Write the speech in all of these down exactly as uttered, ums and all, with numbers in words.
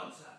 What's that?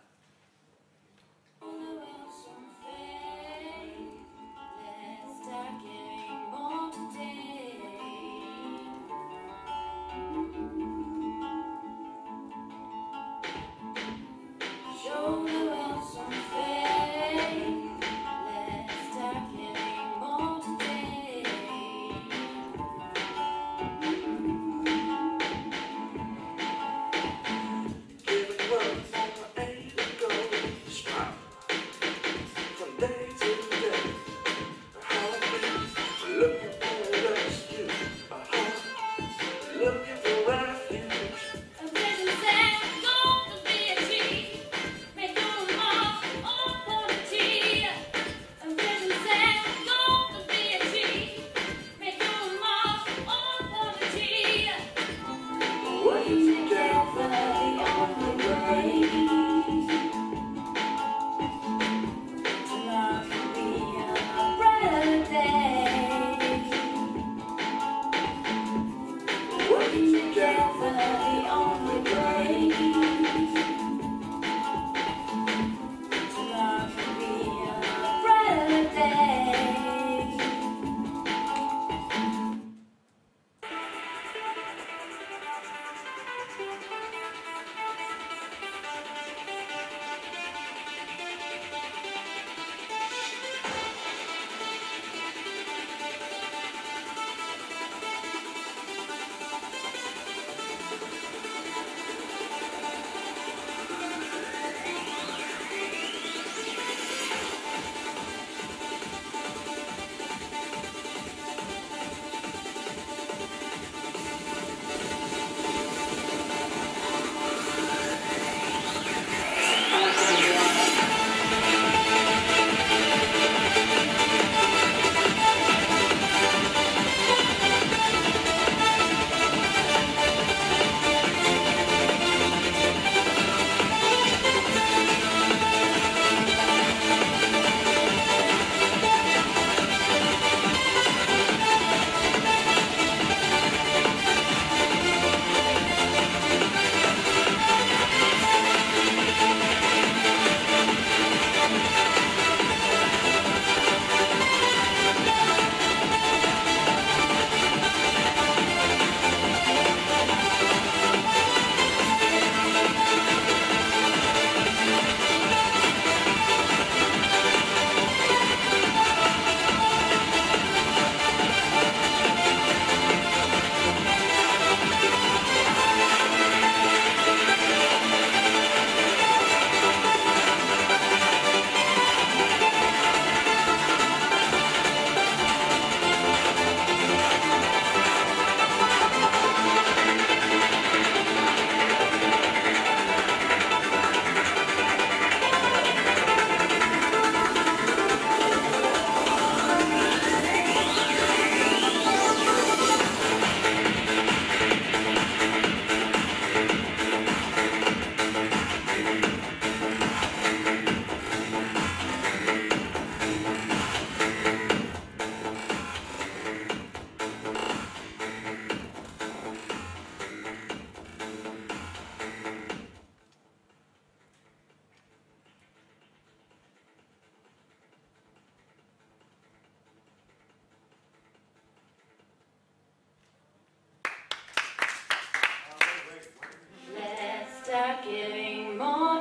Start giving more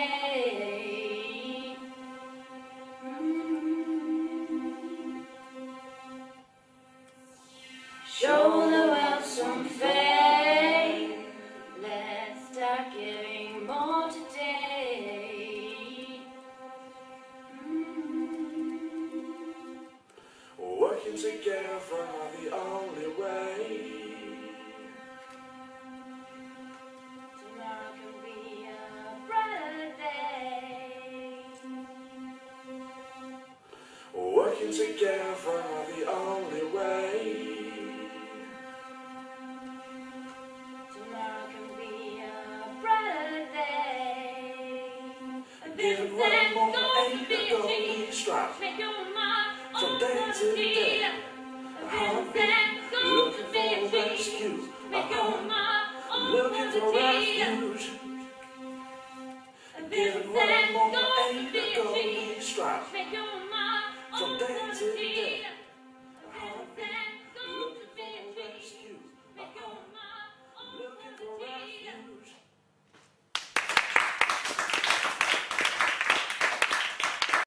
today. Mm-hmm. Show the world some faith. Let's start giving more today. Mm-hmm. Working together the only way. Working together the only way. Tomorrow can be a brighter day. Giving one more ain't a golden strap. Make your mark From on day to the day, a heartbeat looking for rescue. A heart looking for refuge. Giving what I want, ain't a golden stripe. From day to day.